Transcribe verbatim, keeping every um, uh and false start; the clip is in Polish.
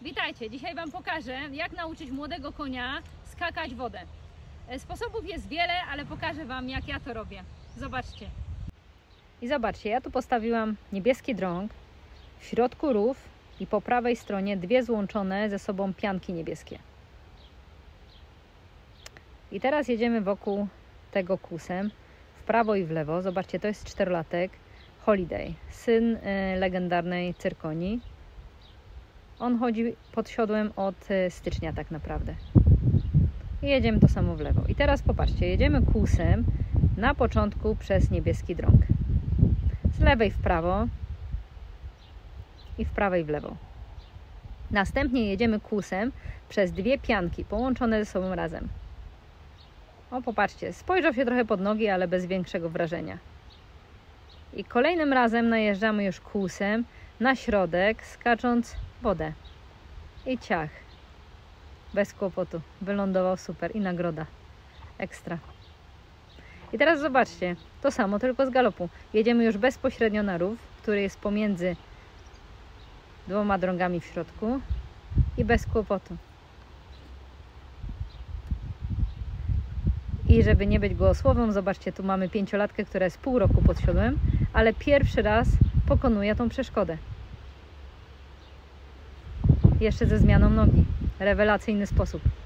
Witajcie! Dzisiaj Wam pokażę, jak nauczyć młodego konia skakać wodę. Sposobów jest wiele, ale pokażę Wam, jak ja to robię. Zobaczcie. I zobaczcie, ja tu postawiłam niebieski drąg, w środku rów i po prawej stronie dwie złączone ze sobą pianki niebieskie. I teraz jedziemy wokół tego kłusem, w prawo i w lewo. Zobaczcie, to jest czterolatek, Holiday, syn y, legendarnej Cyrkonii. On chodzi pod siodłem od stycznia tak naprawdę. I jedziemy to samo w lewo. I teraz popatrzcie, jedziemy kłusem na początku przez niebieski drąg. Z lewej w prawo i w prawej w lewo. Następnie jedziemy kłusem przez dwie pianki połączone ze sobą razem. O, popatrzcie, spojrzał się trochę pod nogi, ale bez większego wrażenia. I kolejnym razem najeżdżamy już kłusem na środek, skacząc wodę. I ciach. Bez kłopotu. Wylądował super. I nagroda. Ekstra. I teraz zobaczcie. To samo, tylko z galopu. Jedziemy już bezpośrednio na rów, który jest pomiędzy dwoma drągami w środku. I bez kłopotu. I żeby nie być gołosłową, zobaczcie, tu mamy pięciolatkę, która jest pół roku pod siodłem, ale pierwszy raz pokonuje tą przeszkodę. Jeszcze ze zmianą nogi. Rewelacyjny sposób.